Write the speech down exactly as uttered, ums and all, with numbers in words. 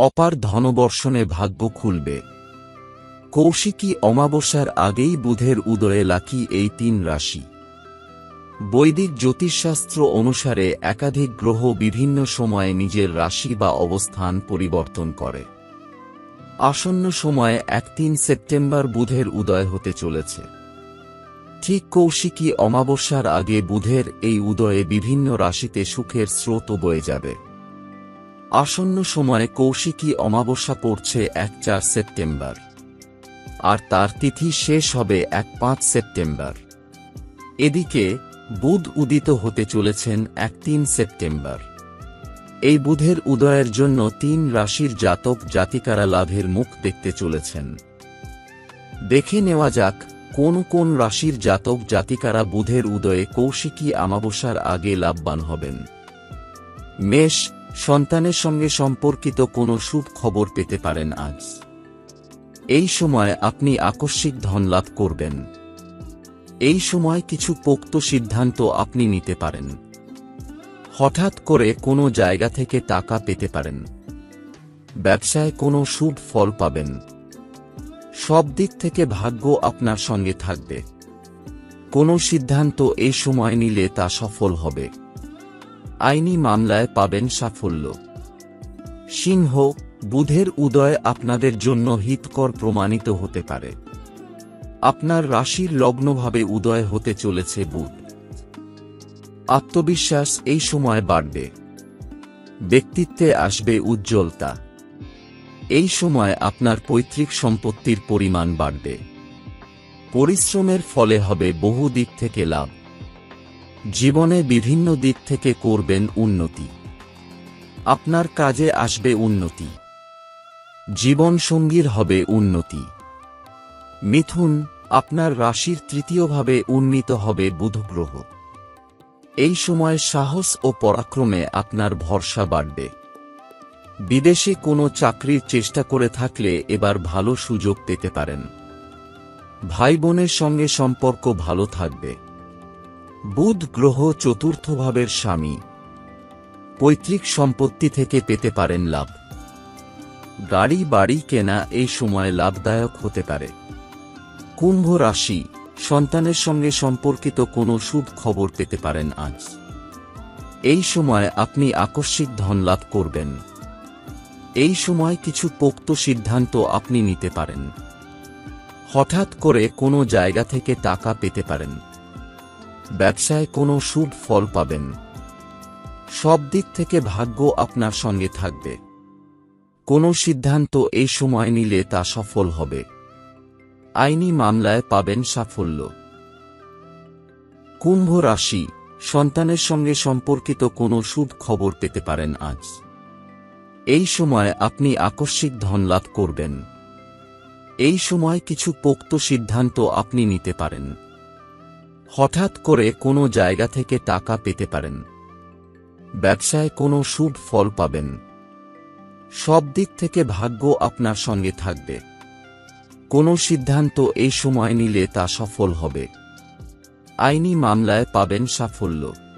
অপার ধনবর্ষণে ভাগ্য খুলবে। কৌশিকী অমাবস্যার আগেই বুধের উদয়ে লাকি এই তিন রাশি। বৈদিক জ্যোতিষশাস্ত্র অনুসারে একাধিক গ্রহ বিভিন্ন সময়ে নিজের রাশি বা অবস্থান পরিবর্তন করে। আসন্ন সময়ে এক তিন সেপ্টেম্বর বুধের উদয় হতে চলেছে। ঠিক কৌশিকী অমাবস্যার আগে বুধের এই উদয়ে বিভিন্ন রাশিতে সুখের স্রোত বয়ে যাবে। আসন্ন সময়ে কৌশিকী অমাবস্যা পড়ছে এক চার সেপ্টেম্বর, আর তার তিথি শেষ হবে এক পাঁচ সেপ্টেম্বর। এদিকে বুধ উদিত হতে চলেছেন এক তিন সেপ্টেম্বর। এই বুধের উদয়ের জন্য তিন রাশির জাতক জাতিকারা লাভের মুখ দেখতে চলেছেন। দেখে নেওয়া যাক কোন কোন রাশির জাতক জাতিকারা বুধের উদয়ে কৌশিকী অমাবস্যার আগে লাভবান হবেন। মেষ, সন্তানের সঙ্গে সম্পর্কিত কোনো শুভ খবর পেতে পারেন আজ। এই সময় আপনি আকস্মিক ধন লাভ করবেন। এই সময় কিছু পোক্ত সিদ্ধান্ত আপনি নিতে পারেন। হঠাৎ করে কোনো জায়গা থেকে টাকা পেতে পারেন। ব্যবসায় কোনো শুভ ফল পাবেন। সব দিক থেকে ভাগ্য আপনার সঙ্গে থাকবে। কোনো সিদ্ধান্ত এই সময় নিলে তা সফল হবে। আইনি মামলায় পাবেন সাফল্য। সিংহ, বুধের উদয় আপনাদের জন্য হিতকর প্রমাণিত হতে পারে। আপনার রাশির লগ্নভাবে উদয় হতে চলেছে বুধ। আত্মবিশ্বাস এই সময় বাড়বে। ব্যক্তিত্বে আসবে উজ্জ্বলতা। এই সময় আপনার পৈতৃক সম্পত্তির পরিমাণ বাড়বে। পরিশ্রমের ফলে হবে বহু দিক থেকে লাভ। জীবনে বিভিন্ন দিক থেকে করবেন উন্নতি। আপনার কাজে আসবে উন্নতি। জীবন সঙ্গীর হবে উন্নতি। মিথুন, আপনার রাশির তৃতীয়ভাবে উন্নীত হবে বুধ গ্রহ। এই সময় সাহস ও পরাক্রমে আপনার ভরসা বাড়বে। বিদেশে কোনো চাকরির চেষ্টা করে থাকলে এবার ভালো সুযোগ পেতে পারেন। ভাই বোনের সঙ্গে সম্পর্ক ভালো থাকবে। বুধ গ্রহ চতুর্থ ভাবের স্বামী। পৈতৃক সম্পত্তি থেকে পেতে পারেন লাভ। গাড়ি বাড়ি কেনা এই সময় লাভদায়ক হতে পারে। কুম্ভ রাশি, সন্তানের সঙ্গে সম্পর্কিত কোনো শুভ খবর পেতে পারেন আজ। এই সময় আপনি আকস্মিক ধন লাভ করবেন। এই সময় কিছু পোক্ত সিদ্ধান্ত আপনি নিতে পারেন। হঠাৎ করে কোনো জায়গা থেকে টাকা পেতে পারেন। ব্যবসায় কোনো শুভ ফল পাবেন। সব দিক থেকে ভাগ্য আপনার সঙ্গে থাকবে। কোনো সিদ্ধান্ত এই সময় নিলে তা সফল হবে। আইনি মামলায় পাবেন সাফল্য। কুম্ভ রাশি, সন্তানের সঙ্গে সম্পর্কিত কোনো শুভ খবর পেতে পারেন আজ। এই সময় আপনি আকস্মিক ধন লাভ করবেন। এই সময় কিছু পোক্ত সিদ্ধান্ত আপনি নিতে পারেন। হঠাৎ করে কোনো জায়গা থেকে টাকা পেতে পারেন। ব্যবসায় কোনো শুভ ফল পাবেন। সব দিক থেকে ভাগ্য আপনার সঙ্গে থাকবে। কোনো সিদ্ধান্ত এই সময় নিলে তা সফল হবে। আইনি মামলায় পাবেন সাফল্য।